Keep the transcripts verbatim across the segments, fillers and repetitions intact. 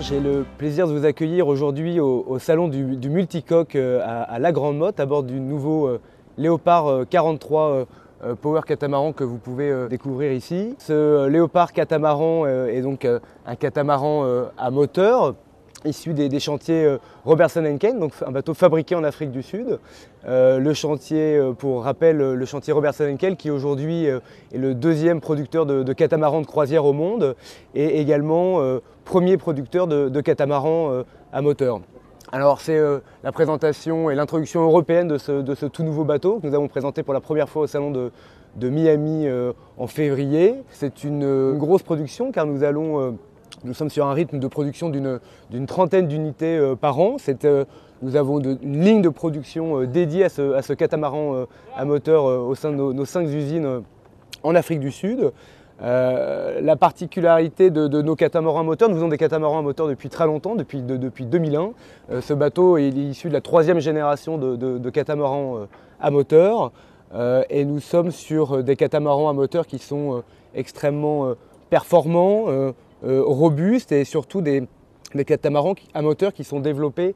J'ai le plaisir de vous accueillir aujourd'hui au, au salon du, du multicoque à, à la Grande Motte à bord du nouveau euh, Léopard quarante-trois euh, Power Catamaran que vous pouvez euh, découvrir ici. Ce euh, Léopard catamaran euh, est donc euh, un catamaran euh, à moteur issu des, des chantiers euh, Robertson and Kane, donc un bateau fabriqué en Afrique du Sud. Euh, le chantier, euh, pour rappel, le chantier Robertson and Kane qui aujourd'hui euh, est le deuxième producteur de, de catamarans de croisière au monde et également euh, premier producteur de, de catamarans euh, à moteur. Alors c'est euh, la présentation et l'introduction européenne de ce, de ce tout nouveau bateau que nous avons présenté pour la première fois au salon de, de Miami euh, en février. C'est une, une grosse production car nous allons euh, Nous sommes sur un rythme de production d'une trentaine d'unités euh, par an. Euh, nous avons de, une ligne de production euh, dédiée à ce, à ce catamaran euh, à moteur euh, au sein de nos, nos cinq usines euh, en Afrique du Sud. Euh, la particularité de, de nos catamarans à moteur, nous avons des catamarans à moteur depuis très longtemps, depuis, de, depuis deux mille un. Euh, ce bateau est issu de la troisième génération de, de, de catamarans euh, à moteur. Euh, et nous sommes sur des catamarans à moteur qui sont euh, extrêmement euh, performants, euh, Euh, robustes et surtout des, des catamarans à moteur qui sont développés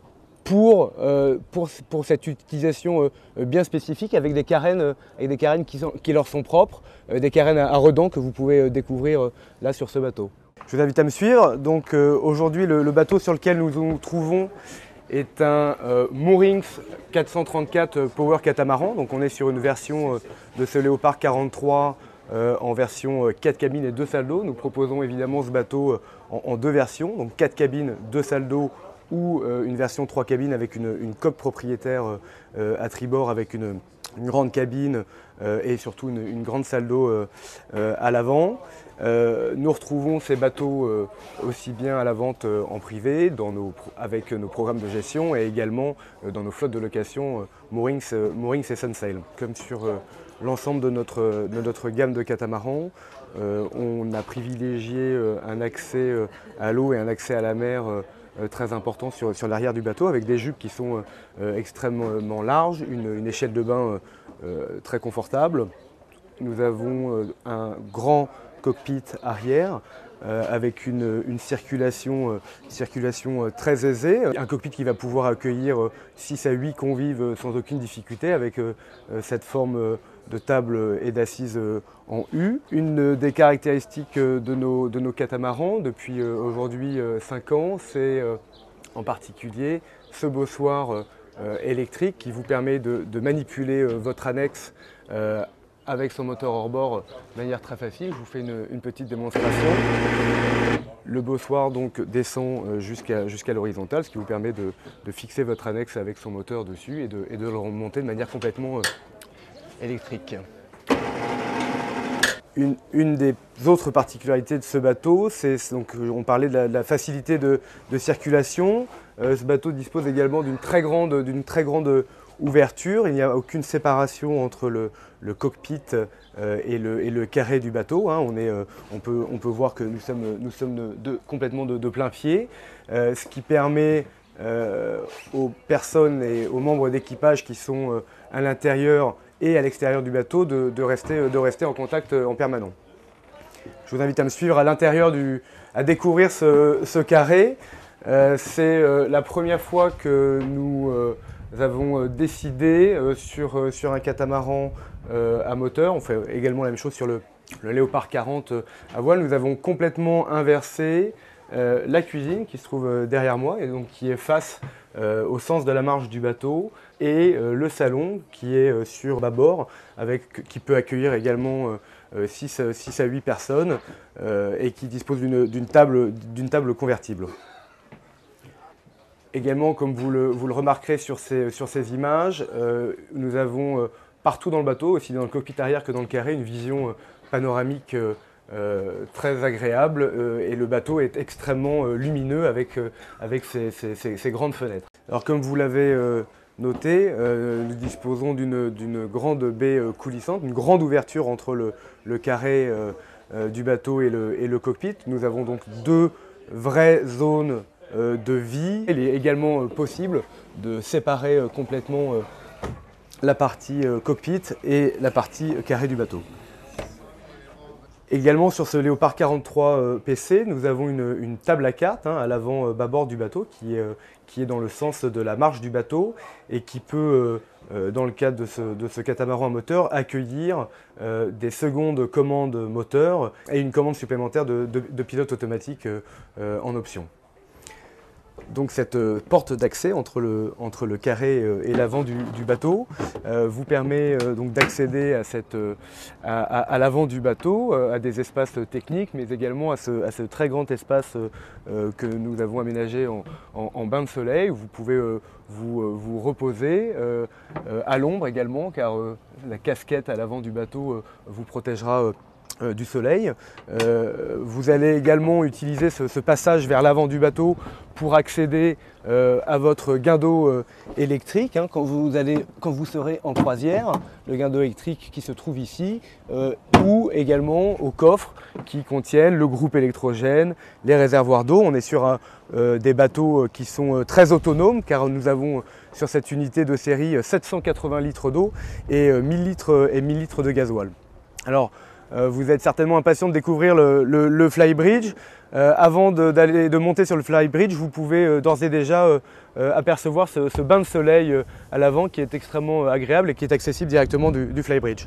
pour, euh, pour, pour cette utilisation euh, bien spécifique avec des carènes, euh, avec des carènes qui, sont, qui leur sont propres, euh, des carènes à, à redans que vous pouvez euh, découvrir euh, là sur ce bateau. Je vous invite à me suivre. Donc euh, aujourd'hui le, le bateau sur lequel nous nous trouvons est un euh, Moorings quatre cent trente-quatre Power Catamaran. Donc on est sur une version euh, de ce Léopard quarante-trois Euh, en version euh, quatre cabines et deux salles d'eau. Nous proposons évidemment ce bateau euh, en, en deux versions, donc quatre cabines, deux salles d'eau ou euh, une version trois cabines avec une, une coque propriétaire euh, à tribord avec une, une grande cabine euh, et surtout une, une grande salle d'eau euh, euh, à l'avant. Euh, nous retrouvons ces bateaux euh, aussi bien à la vente euh, en privé dans nos, avec nos programmes de gestion et également euh, dans nos flottes de location euh, Moorings, euh, Moorings et Sunsail. Comme sur euh, l'ensemble de notre, de notre gamme de catamarans, euh, on a privilégié euh, un accès euh, à l'eau et un accès à la mer euh, très important sur, sur l'arrière du bateau avec des jupes qui sont euh, extrêmement larges, une, une échelle de bain euh, très confortable. Nous avons euh, un grand cockpit arrière euh, avec une, une circulation, euh, circulation euh, très aisée. Un cockpit qui va pouvoir accueillir euh, six à huit convives sans aucune difficulté avec euh, cette forme euh, de table et d'assises euh, en U. Une des caractéristiques de nos, de nos catamarans depuis euh, aujourd'hui euh, cinq ans, c'est euh, en particulier ce bossoir euh, électrique qui vous permet de, de manipuler euh, votre annexe euh, avec son moteur hors-bord de manière très facile. Je vous fais une, une petite démonstration. Le bossoir donc descend jusqu'à jusqu'à l'horizontale, ce qui vous permet de, de fixer votre annexe avec son moteur dessus et de, et de le remonter de manière complètement euh, électrique. Une, une des autres particularités de ce bateau, c'est donc on parlait de la, de la facilité de, de circulation. Euh, ce bateau dispose également d'une très grande, d'une très grande ouverture. Il n'y a aucune séparation entre le, le cockpit euh, et, le, et le carré du bateau. Hein. On, est, euh, on, peut, on peut voir que nous sommes, nous sommes de, de, complètement de, de plein pied, euh, ce qui permet euh, aux personnes et aux membres d'équipage qui sont euh, à l'intérieur et à l'extérieur du bateau de, de, rester, de rester en contact en permanent. Je vous invite à me suivre à l'intérieur, à découvrir ce, ce carré. Euh, C'est euh, la première fois que nous euh, avons décidé euh, sur, euh, sur un catamaran euh, à moteur. On fait également la même chose sur le, le Léopard quarante à voile. Nous avons complètement inversé euh, la cuisine qui se trouve derrière moi et donc qui est face euh, au sens de la marche du bateau et euh, le salon qui est euh, sur bâbord avec, qui peut accueillir également euh, six à huit personnes euh, et qui dispose d'une table, d'une table convertible. Également, comme vous le, vous le remarquerez sur ces, sur ces images, euh, nous avons euh, partout dans le bateau, aussi dans le cockpit arrière que dans le carré, une vision euh, panoramique euh, euh, très agréable euh, et le bateau est extrêmement euh, lumineux avec, euh, avec ses, ses, ses, ses grandes fenêtres. Alors comme vous l'avez euh, noté, euh, nous disposons d'une grande baie euh, coulissante, une grande ouverture entre le, le carré euh, euh, du bateau et le, et le cockpit. Nous avons donc deux vraies zones de vie. Il est également possible de séparer complètement la partie cockpit et la partie carré du bateau. Également sur ce Léopard quarante-trois euh, P C, nous avons une, une table à cartes hein, à l'avant euh, bâbord du bateau qui est, euh, qui est dans le sens de la marche du bateau et qui peut, euh, euh, dans le cadre de ce, de ce catamaran à moteur, accueillir euh, des secondes commandes moteur et une commande supplémentaire de, de, de pilote automatique euh, euh, en option. Donc cette euh, porte d'accès entre le, entre le carré euh, et l'avant du, du bateau euh, vous permet euh, donc d'accéder à, cette, euh, à, à, à l'avant du bateau, euh, à des espaces techniques, mais également à ce, à ce très grand espace euh, que nous avons aménagé en, en, en bain de soleil, où vous pouvez euh, vous, euh, vous reposer euh, euh, à l'ombre également, car euh, la casquette à l'avant du bateau euh, vous protégera euh, Euh, du soleil. Euh, vous allez également utiliser ce, ce passage vers l'avant du bateau pour accéder euh, à votre guindeau euh, électrique hein, quand, vous allez, quand vous serez en croisière, le guindeau électrique qui se trouve ici, euh, ou également au coffre qui contiennent le groupe électrogène, les réservoirs d'eau. On est sur un, euh, des bateaux qui sont euh, très autonomes car nous avons sur cette unité de série sept cent quatre-vingts litres d'eau et, euh, mille litres, et mille litres de gasoil. Alors, Euh, vous êtes certainement impatient de découvrir le, le, le Flybridge. Euh, avant de, d'aller, de monter sur le Flybridge, vous pouvez euh, d'ores et déjà euh, euh, apercevoir ce, ce bain de soleil euh, à l'avant qui est extrêmement agréable et qui est accessible directement du, du Flybridge.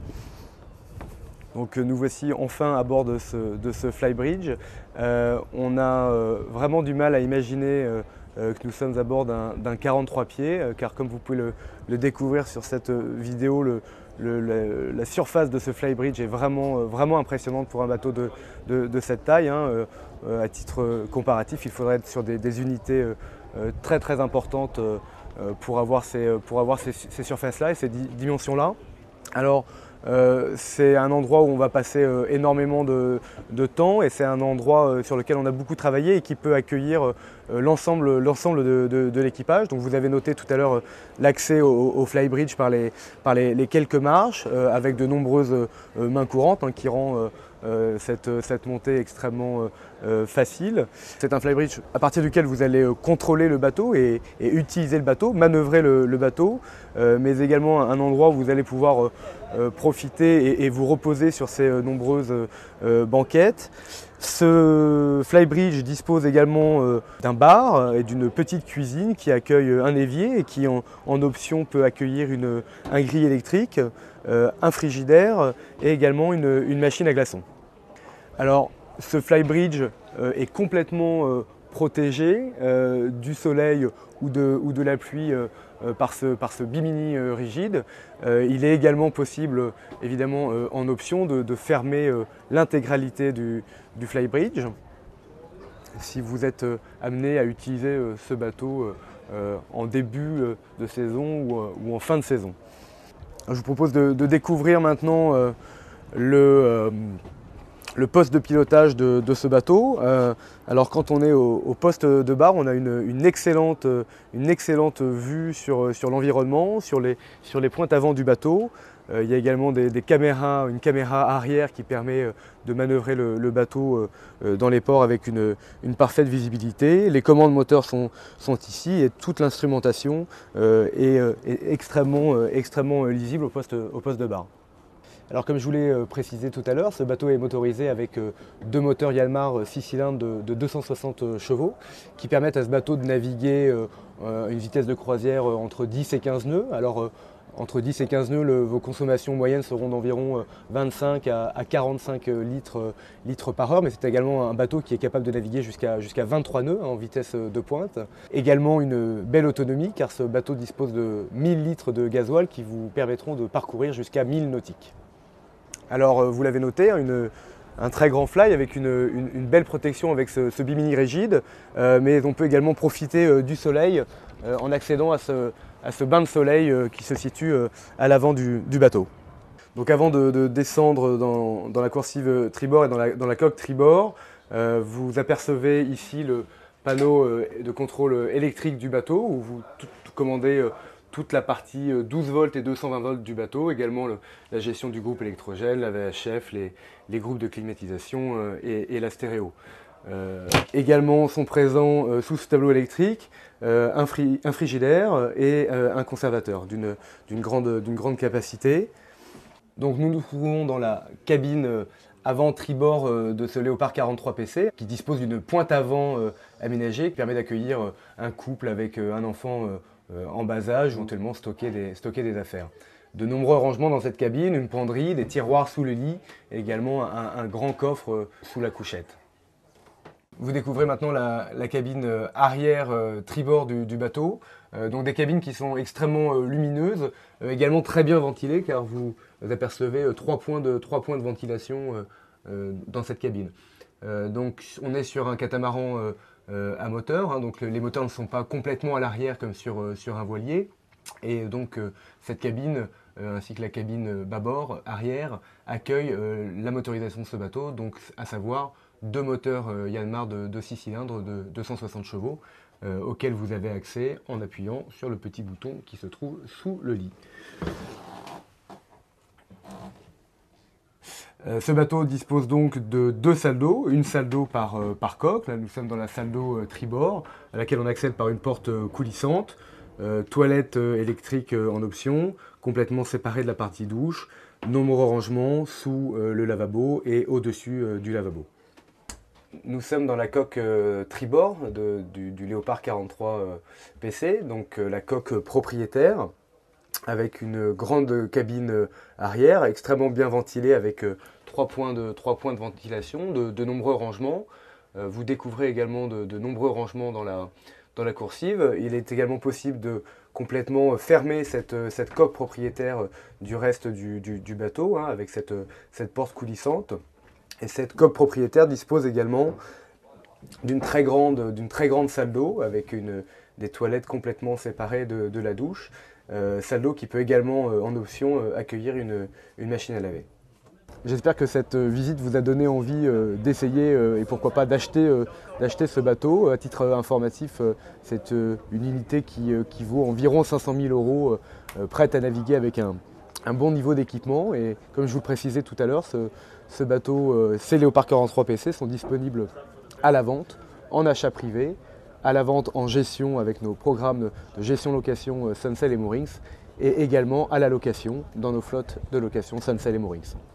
Donc euh, nous voici enfin à bord de ce, de ce Flybridge. Euh, on a euh, vraiment du mal à imaginer euh, euh, que nous sommes à bord d'un, d'un quarante-trois pieds, euh, car comme vous pouvez le, le découvrir sur cette vidéo, le, Le, le, la surface de ce Flybridge est vraiment, euh, vraiment impressionnante pour un bateau de, de, de cette taille. Hein. Euh, euh, à titre comparatif, il faudrait être sur des, des unités euh, euh, très très importantes euh, pour avoir ces, pour avoir ces, ces surfaces-là et ces di dimensions-là. Alors, euh, c'est un endroit où on va passer euh, énormément de, de temps et c'est un endroit euh, sur lequel on a beaucoup travaillé et qui peut accueillir euh, l'ensemble, l'ensemble de, de, de l'équipage. Donc vous avez noté tout à l'heure euh, l'accès au, au Flybridge par les, par les, les quelques marches euh, avec de nombreuses euh, mains courantes hein, qui rend euh, euh, cette, cette montée extrêmement euh, euh, facile. C'est un Flybridge à partir duquel vous allez euh, contrôler le bateau et, et utiliser le bateau, manœuvrer le, le bateau, euh, mais également un endroit où vous allez pouvoir euh, euh, profiter et, et vous reposer sur ces euh, nombreuses euh, banquettes. Ce Flybridge dispose également euh, d'un bar et d'une petite cuisine qui accueille un évier et qui en, en option peut accueillir une, un grill électrique, euh, un frigidaire et également une, une machine à glaçons. Alors ce Flybridge euh, est complètement euh, protégé euh, du soleil ou de, ou de la pluie euh, euh, par, ce, par ce bimini euh, rigide. Euh, il est également possible, euh, évidemment euh, en option, de, de fermer euh, l'intégralité du, du Flybridge si vous êtes euh, amené à utiliser euh, ce bateau euh, en début euh, de saison ou, euh, ou en fin de saison. Je vous propose de, de découvrir maintenant euh, le euh, le poste de pilotage de, de ce bateau. Euh, alors quand on est au, au poste de bar, on a une, une, excellente, une excellente vue sur, sur l'environnement, sur les, sur les pointes avant du bateau. Euh, il y a également des, des caméras, une caméra arrière qui permet de manœuvrer le, le bateau euh, dans les ports avec une, une parfaite visibilité. Les commandes moteurs sont, sont ici et toute l'instrumentation euh, est, est extrêmement, extrêmement lisible au poste, au poste de bar. Alors comme je vous l'ai précisé tout à l'heure, ce bateau est motorisé avec deux moteurs Yanmar six cylindres de, de deux cent soixante chevaux qui permettent à ce bateau de naviguer à une vitesse de croisière entre dix et quinze nœuds. Alors entre dix et quinze nœuds, le, vos consommations moyennes seront d'environ vingt-cinq à quarante-cinq litres, litres par heure, mais c'est également un bateau qui est capable de naviguer jusqu'à jusqu'à vingt-trois nœuds en vitesse de pointe. Également une belle autonomie car ce bateau dispose de mille litres de gasoil qui vous permettront de parcourir jusqu'à mille nautiques. Alors vous l'avez noté, une, un très grand fly avec une, une, une belle protection avec ce, ce bimini rigide, euh, mais on peut également profiter euh, du soleil euh, en accédant à ce, à ce bain de soleil euh, qui se situe euh, à l'avant du, du bateau. Donc avant de, de descendre dans, dans la coursive tribord et dans la, dans la coque tribord, euh, vous apercevez ici le panneau euh, de contrôle électrique du bateau où vous tout, tout commandez euh, toute la partie douze volts et deux cent vingt volts du bateau, également le, la gestion du groupe électrogène, la V H F, les, les groupes de climatisation euh, et, et la stéréo. Euh, également sont présents euh, sous ce tableau électrique euh, un, fri, un frigidaire et euh, un conservateur d'une d'une grande, d'une grande capacité. Donc nous nous trouvons dans la cabine avant-tribord de ce Léopard quarante-trois P C qui dispose d'une pointe avant aménagée qui permet d'accueillir un couple avec un enfant en bas âge, éventuellement stocker des, stocker des affaires. De nombreux rangements dans cette cabine, une penderie, des tiroirs sous le lit et également un, un grand coffre sous la couchette. Vous découvrez maintenant la, la cabine arrière euh, tribord du, du bateau, euh, donc des cabines qui sont extrêmement euh, lumineuses, euh, également très bien ventilées car vous apercevez euh, trois, points de, trois points de ventilation euh, euh, dans cette cabine. Euh, donc on est sur un catamaran euh, euh, à moteur, hein, donc les moteurs ne sont pas complètement à l'arrière comme sur, euh, sur un voilier et donc euh, cette cabine euh, ainsi que la cabine bâbord arrière accueille euh, la motorisation de ce bateau, donc à savoir deux moteurs euh, Yanmar de, de six cylindres de deux cent soixante chevaux euh, auxquels vous avez accès en appuyant sur le petit bouton qui se trouve sous le lit. Euh, ce bateau dispose donc de deux salles d'eau, une salle d'eau par, euh, par coque. Là, nous sommes dans la salle d'eau euh, tribord à laquelle on accède par une porte euh, coulissante, euh, toilette euh, électrique euh, en option, complètement séparée de la partie douche, nombreux rangements sous euh, le lavabo et au-dessus euh, du lavabo. Nous sommes dans la coque euh, tribord de, du, du Léopard quarante-trois euh, P C, donc euh, la coque propriétaire, avec une grande cabine euh, arrière, extrêmement bien ventilée, avec euh, trois, points de, trois points de ventilation, de, de nombreux rangements. Euh, vous découvrez également de, de nombreux rangements dans la, dans la coursive. Il est également possible de complètement fermer cette, cette coque propriétaire du reste du, du, du bateau, hein, avec cette, cette porte coulissante. Et cette coque propriétaire dispose également d'une très grande, d'une très grande salle d'eau avec une, des toilettes complètement séparées de, de la douche. Euh, salle d'eau qui peut également, euh, en option, euh, accueillir une, une machine à laver. J'espère que cette visite vous a donné envie euh, d'essayer euh, et pourquoi pas d'acheter euh, d'acheter ce bateau. À titre informatif, euh, c'est euh, une unité qui, euh, qui vaut environ cinq cent mille euros, euh, prête à naviguer avec un, un bon niveau d'équipement. Et comme je vous le précisais tout à l'heure, ce, ce bateau, euh, ces Léopard quarante-trois P C sont disponibles à la vente, en achat privé, à la vente en gestion avec nos programmes de gestion-location euh, Sunsail et Moorings, et également à la location dans nos flottes de location Sunsail et Moorings.